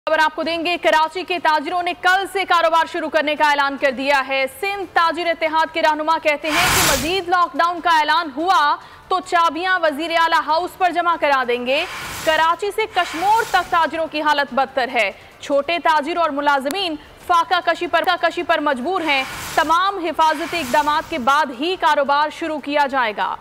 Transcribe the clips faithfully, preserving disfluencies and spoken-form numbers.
खबर आपको देंगे। कराची के ताजिरों ने कल से कारोबार शुरू करने का ऐलान कर दिया है। सिंध ताजिर इत्तेहाद के रहनुमा कहते हैं कि मजीद लॉकडाउन का ऐलान हुआ तो चाबियां वजीर आला हाउस पर जमा करा देंगे। कराची से कश्मीर तक ताजिरों की हालत बदतर है। छोटे ताजिर और मुलाजमीन फाका कशी पर कशी पर मजबूर हैं। तमाम हिफाजती इकदाम के बाद ही कारोबार शुरू किया जाएगा।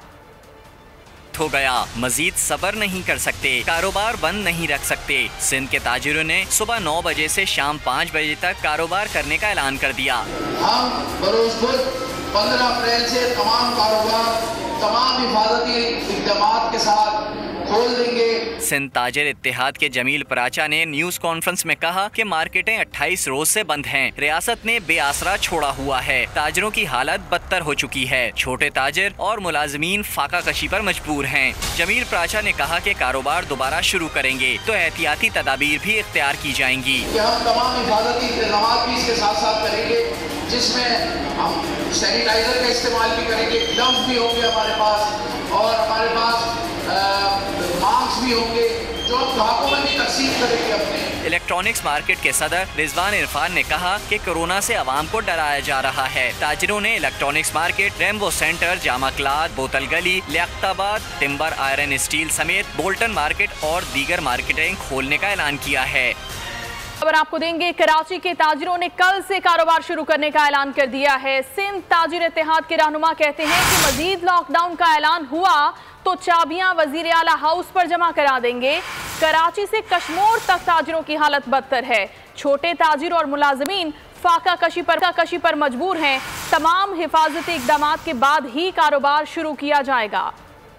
हो गया, मजीद सब्र नहीं कर सकते, कारोबार बंद नहीं रख सकते। सिंध के ताजिरों ने सुबह नौ बजे से शाम पाँच बजे तक कारोबार करने का ऐलान कर दिया। हम बरोज खुद पंद्रह अप्रैल से तमाम कारोबार तमाम हिफाजती इकदाम के साथ खोल देंगे। सिंध ताजिर इत्तेहाद के जमील पराचा ने न्यूज कॉन्फ्रेंस में कहा कि मार्केटें अट्ठाईस रोज से बंद हैं। रियासत ने बेआसरा छोड़ा हुआ है। ताजिरों की हालत बदतर हो चुकी है। छोटे ताजिर और मुलाजमीन फाका कशी पर मजबूर हैं। जमील पराचा ने कहा कि कारोबार दोबारा शुरू करेंगे तो एहतियाती तदाबीर भी इख्तियार की जाएंगी। हम तमाम हिफाजती इंतजाम भी इसके साथ साथ करेंगे, जिसमें हम सैनिटाइजर का इस्तेमाल भी करेंगे, ग्लव्स भी होंगे हमारे पास और हमारे पास मास्क भी होंगे जो ग्राहकों में भी तकसीम करेंगे अपने। इलेक्ट्रॉनिक्स मार्केट के सदर रिजवान इरफान ने कहा कि कोरोना से आवाम को डराया जा रहा है। ताजिरों ने electronics market, Rambo centre, Jama cloth, Botal Gali, Liaquatabad, timber iron steel समेत बोल्टन मार्केट और दीगर मार्केटें खोलने का ऐलान किया है। खबर आपको देंगे। कराची के ताजिरों ने कल से कारोबार शुरू करने का ऐलान कर दिया है। सिंध ताजिर इत्तेहाद के रहनुमा कहते हैं कि मजीद लॉकडाउन का ऐलान हुआ तो चाबियां वजीर आला हाउस पर जमा करा देंगे। कराची से कश्मीर तक ताजिरों की हालत बदतर है। छोटे ताजिर और मुलाजमीन फाका कशी पर कशी पर मजबूर हैं। तमाम हिफाजती इकदाम के बाद ही कारोबार शुरू किया जाएगा।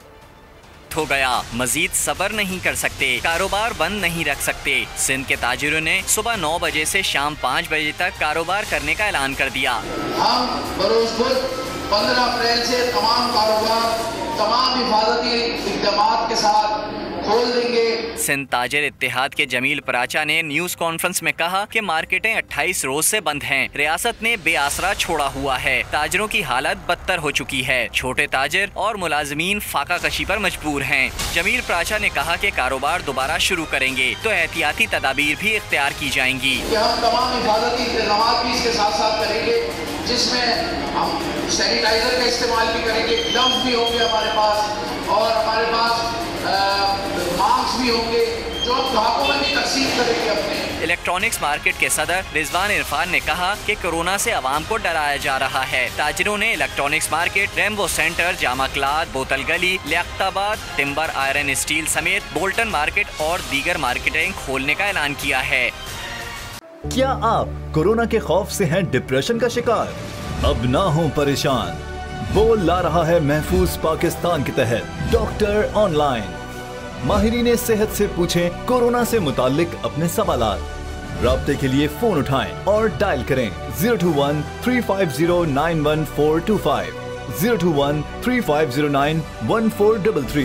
हो गया, मजीद सब्र नहीं कर सकते, कारोबार बंद नहीं रख सकते। सिंध के ताजिरों ने सुबह नौ बजे से शाम पाँच बजे तक कारोबार करने का ऐलान कर दिया। हम बरोज खुद पंद्रह अप्रैल से तमाम कारोबार तमाम हिफाजती इकदाम के साथ खोल देंगे। सिंध ताजिर इत्तेहाद के जमील पराचा ने न्यूज कॉन्फ्रेंस में कहा कि मार्केटें अट्ठाईस रोज से बंद हैं। रियासत ने बेआसरा छोड़ा हुआ है। ताजिरों की हालत बदतर हो चुकी है। छोटे ताजिर और मुलाजमीन फाका कशी पर मजबूर हैं। जमील पराचा ने कहा कि कारोबार दोबारा शुरू करेंगे तो एहतियाती तदाबीर भी इख्तियार की जाएंगी। हम तमाम हिफाजती इंतजाम भी इसके साथ साथ करेंगे, जिसमें हम सैनिटाइजर का इस्तेमाल भी करेंगे, ग्लव्स भी होंगे हमारे पास और हमारे पास मास्क भी होंगे जो ग्राहकों में भी तकसीम करेंगे अपने। इलेक्ट्रॉनिक्स मार्केट के सदर रिजवान इरफान ने कहा कि कोरोना से आवाम को डराया जा रहा है। ताजिरों ने electronics market, Rambo centre, Jama cloth, Botal Gali, Liaquatabad, timber iron steel समेत बोल्टन मार्केट और दीगर मार्केटें खोलने का ऐलान किया है। क्या आप कोरोना के खौफ से हैं डिप्रेशन का शिकार? अब ना हो परेशान, बोल ला रहा है महफूज पाकिस्तान के तहत डॉक्टर ऑनलाइन। माहिरीन सेहत से पूछें कोरोना से मुतालिक अपने सवालात। राब्ते के लिए फोन उठाएं और डायल करें zero two one three five zero nine one four two five, zero two one three five zero nine one four double three.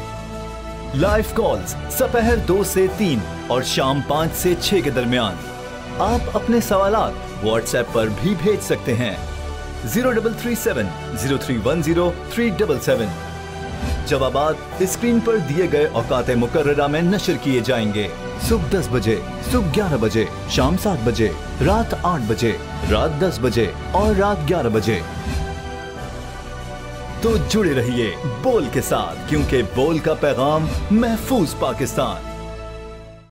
Live calls दोपहर दो से तीन और शाम पाँच से छह के दरमियान। आप अपने सवालात व्हाट्सएप पर भी भेज सकते हैं zero double three seven zero three one zero three double seven. जवाबात स्क्रीन पर दिए गए औकात मुकर्ररा में नशर किए जाएंगे। सुबह दस बजे, सुबह ग्यारह बजे, शाम सात बजे, रात आठ बजे, रात दस बजे और रात ग्यारह बजे। तो जुड़े रहिए बोल के साथ, क्योंकि बोल का पैगाम महफूज पाकिस्तान।